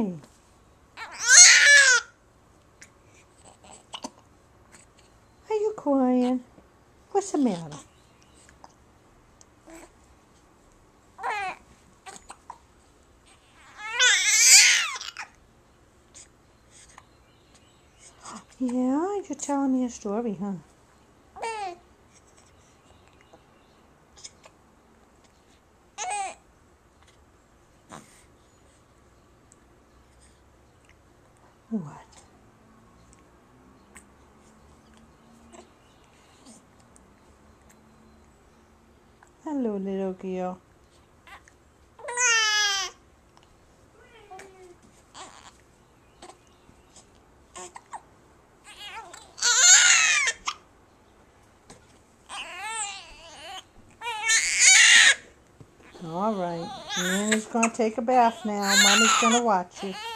Why? Are you crying? What's the matter? Yeah, you're telling me a story, huh? What? Hello, little girl. All right. Mommy's going to take a bath now. Mommy's going to watch you.